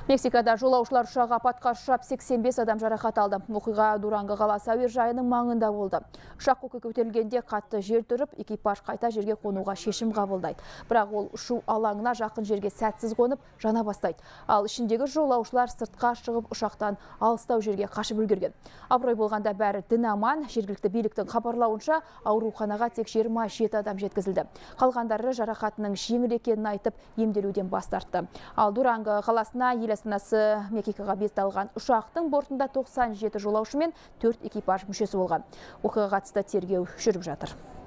Мексикада жолаушылар ұшағы апатқа ұшырап 85 адам жарақат алды. Оқиға Дуранго қаласы әуежайының маңында болды. Ұшақ көтерілгенде қатты жер тұрып, экипаж қайта жерге қонуға шешім қабылдайды. Бірақ ол ұшу алаңына жақын жерге сәтсіз қонып, жана бастайды. Ал ішіндегі жолаушылар сыртқа шығып ұшақтан алыстау жерге қашып үлгерген. Абырой болғанда бәрі дін аман. Жергілікті биліктің хабарлауынша ауруханаға тек 27 адам жеткізілді. Қалғандары жарақатының жеңіл екенін айтып, емделуден бас тартты. Ал Дуранго қаласына ел астанасы Мексикаға бет алған ұшақтың бортында 97 жолаушы мен 4 экипаж мүшесі болған. Оқиғаға қатысты тергеу жүріп жатыр.